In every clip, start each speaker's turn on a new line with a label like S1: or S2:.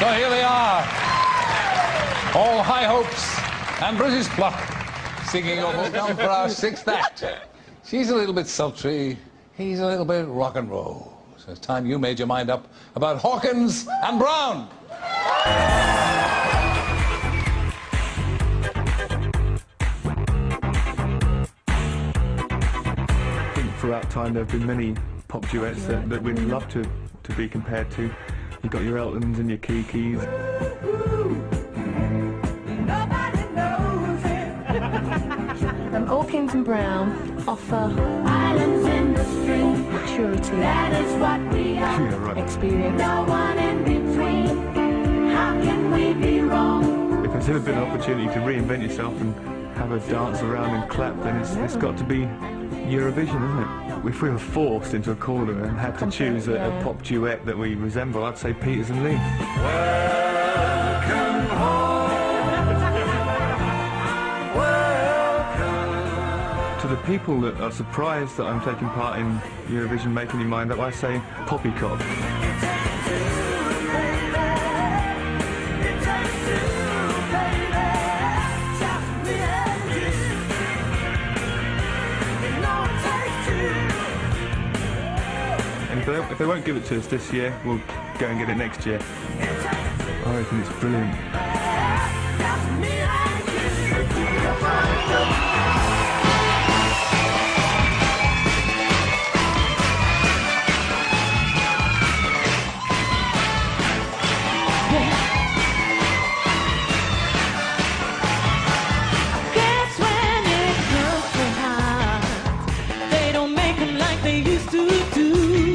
S1: So here they are, all high hopes and British pluck, singing over down for our sixth act. She's a little bit sultry, he's a little bit rock and roll. So it's time you made your mind up about Hawkins and Brown.
S2: I think throughout time there have been many pop duets that we'd love to be compared to. You've got your Eltons and your Kikis.
S3: Hawkins and Brown offer islands in the stream, maturity, that is what we are, experience. No one in between. How can we be wrong?
S2: If there's ever been an opportunity to reinvent yourself and have a dance around and clap, then it's got to be Eurovision, isn't it? If we were forced into a corner and had to choose a pop duet that we resemble, I'd say Peters and Lee.
S1: Welcome home. Welcome.
S2: To the people that are surprised that I'm taking part in Eurovision Making Your Mind Up, I say poppycock. If they won't give it to us this year, we'll go and get it next year. I reckon it's brilliant.
S3: Guess when it comes to heart, they don't make them like they used to do.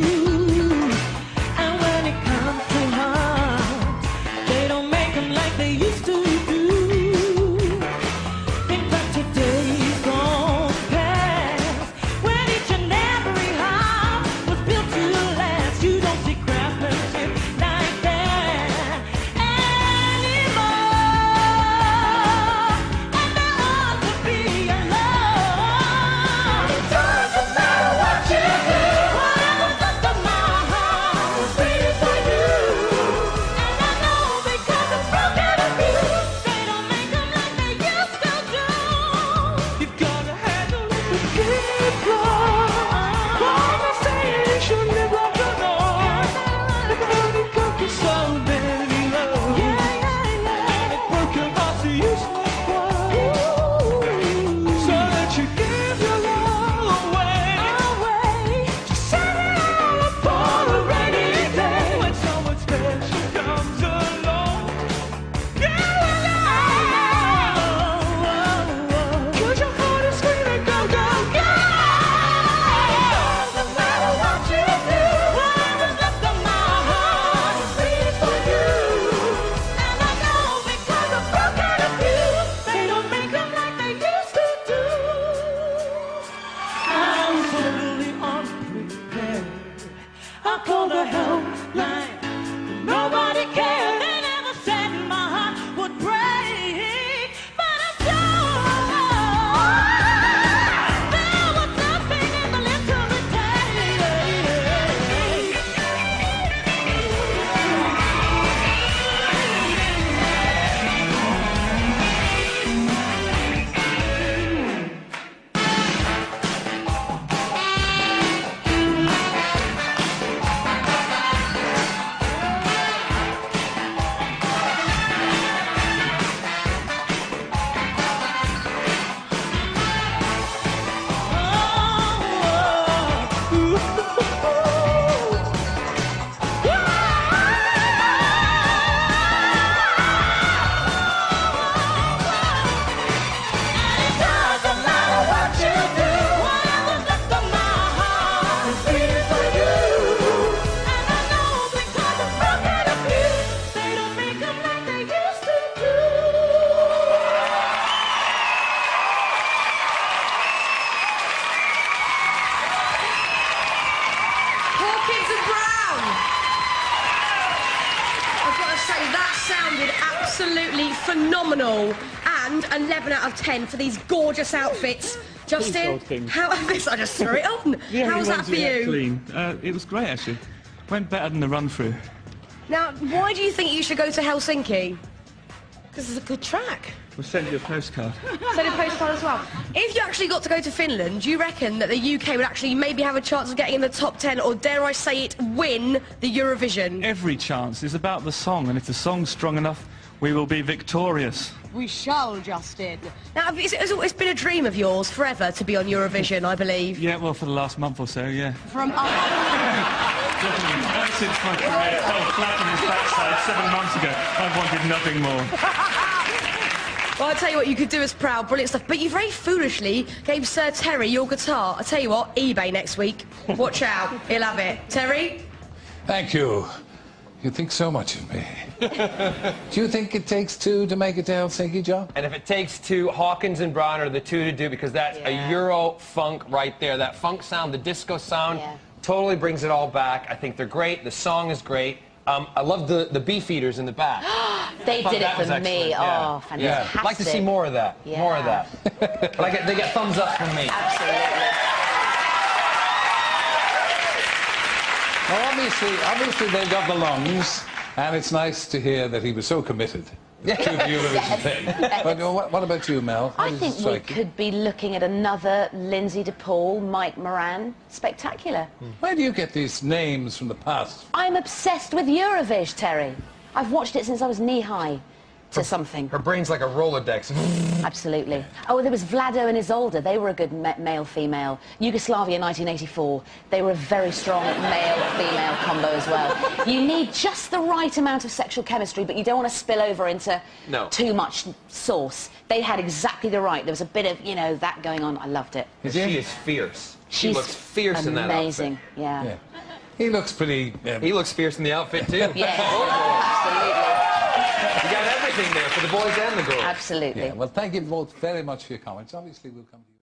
S4: Absolutely phenomenal, and 11 out of 10 for these gorgeous outfits. Justin, how this? I just threw it on.
S2: Yeah,
S4: how was that for you?
S2: Clean. It was great actually. Went better than the run through.
S4: Now, why do you think you should go to Helsinki?
S5: Because it's a good track.
S2: We'll send you a postcard.
S4: Send a postcard as well. If you actually got to go to Finland, do you reckon that the UK would actually maybe have a chance of getting in the top 10, or dare I say it, win the Eurovision?
S2: Every chance is about the song, and if the song's strong enough, we will be victorious.
S5: We shall, Justin.
S4: Now, it's been a dream of yours forever to be on Eurovision, I believe.
S2: Yeah, well, for the last month or so, yeah.
S5: From
S2: Definitely. Since my career fell flat on his backside 7 months ago, I've wanted nothing more.
S4: Well, I'll tell you what, you could do us proud, brilliant stuff. But you very foolishly gave Sir Terry your guitar. I'll tell you what, eBay next week. Watch out, he'll have it. Terry?
S1: Thank you. You think so much of me. Do you think it takes two to make it to Helsinki, John?
S6: And if it takes two, Hawkins and Brown are the two to do, because that's a Euro funk right there. That funk sound, the disco sound, totally brings it all back. I think they're great. The song is great. I love the beef eaters in the back.
S7: They did it for me. Oh, fantastic.
S6: Yeah. I'd like to see more of that.
S7: Yeah.
S6: More of that. They get thumbs up from me.
S7: Absolutely.
S1: Well, obviously they've got the lungs, and it's nice to hear that he was so committed to the Eurovision thing. But what about you, Mel?
S7: I think we could be looking at another Lindsay DePaul, Mike Moran. Spectacular.
S1: Where do you get these names from the past?
S7: I'm obsessed with Eurovision, Terry. I've watched it since I was knee-high to something.
S6: Her brain's like a Rolodex.
S7: Absolutely. Oh, there was Vlado and Isolde. They were a good male-female. Yugoslavia 1984. They were a very strong male-female combo as well. You need just the right amount of sexual chemistry, but you don't want to spill over into too much sauce. They had exactly the right. There was a bit of, you know, that going on. I loved it.
S6: She is fierce. She looks fierce in that outfit.
S7: Amazing, yeah.
S1: He looks pretty...
S6: He looks fierce in the outfit, too.
S7: Yeah, absolutely.
S6: You got everything there for the boys and the girls.
S7: Absolutely.
S1: Yeah, well, thank you both very much for your comments. Obviously, we'll come to you.